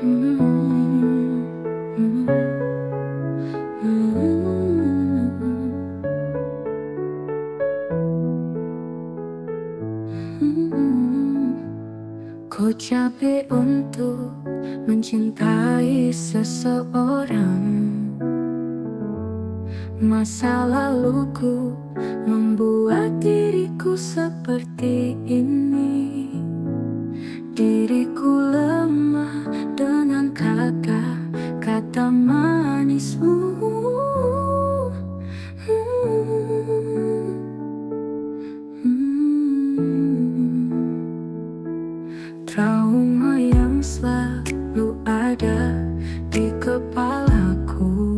Ku capek untuk mencintai seseorang. Masa laluku membuat diriku seperti ini. Diriku lemah dengan kata-kata manismu. Trauma yang selalu ada di kepalaku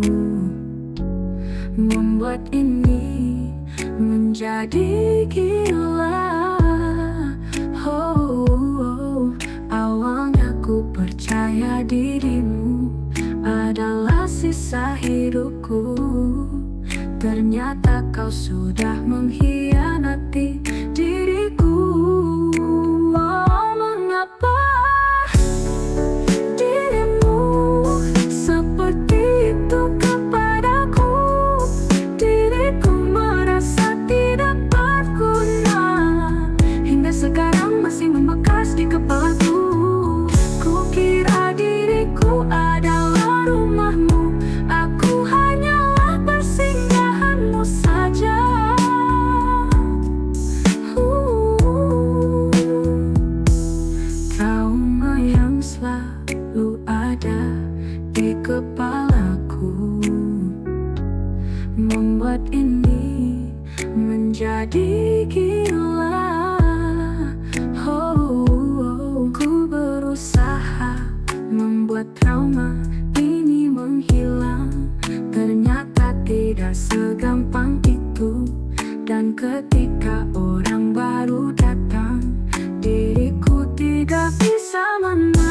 membuat ini menjadi gila. Awalnya ku percaya dirimu adalah sisa hidupku. Ternyata kau sudah mengkhianati diriku. Mengapa dirimu seperti itu kepadaku? Diriku merasa tidak berguna, hingga sekarang masih membekas di kepalaku. Kukira diriku adalah rumahmu, aku hanyalah persinggahanmu saja. Trauma yang selalu ada di kepalaku membuat ini menjadi gila. Ku berusaha membuat trauma ini menghilang. Ternyata tidak segampang itu. Dan ketika orang baru datang, diriku tidak bisa menang.